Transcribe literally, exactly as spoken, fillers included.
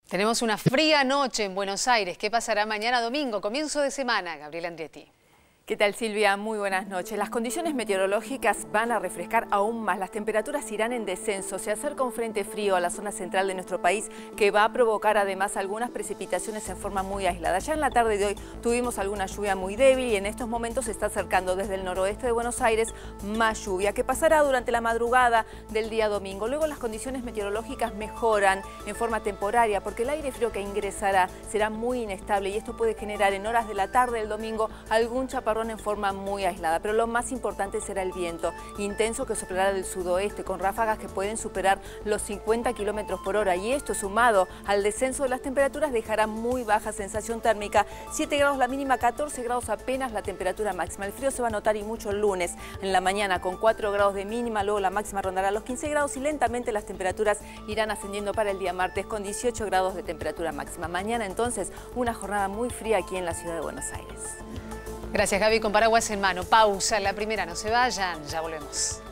Tenemos una fría noche en Buenos Aires. ¿Qué pasará mañana domingo, comienzo de semana? Gabriela Andrietti. ¿Qué tal, Silvia? Muy buenas noches. Las condiciones meteorológicas van a refrescar aún más. Las temperaturas irán en descenso. Se acerca un frente frío a la zona central de nuestro país que va a provocar además algunas precipitaciones en forma muy aislada. Ya en la tarde de hoy tuvimos alguna lluvia muy débil y en estos momentos se está acercando desde el noroeste de Buenos Aires más lluvia que pasará durante la madrugada del día domingo. Luego las condiciones meteorológicas mejoran en forma temporaria porque el aire frío que ingresará será muy inestable y esto puede generar en horas de la tarde del domingo algún chaparrón en forma muy aislada, pero lo más importante será el viento intenso que soplará del sudoeste con ráfagas que pueden superar los cincuenta kilómetros por hora y esto sumado al descenso de las temperaturas dejará muy baja sensación térmica, siete grados la mínima, catorce grados apenas la temperatura máxima. El frío se va a notar y mucho el lunes en la mañana con cuatro grados de mínima, luego la máxima rondará los quince grados y lentamente las temperaturas irán ascendiendo para el día martes con dieciocho grados de temperatura máxima. Mañana entonces una jornada muy fría aquí en la ciudad de Buenos Aires. Gracias, Gaby. Con paraguas en mano. Pausa. La primera, no se vayan. Ya volvemos.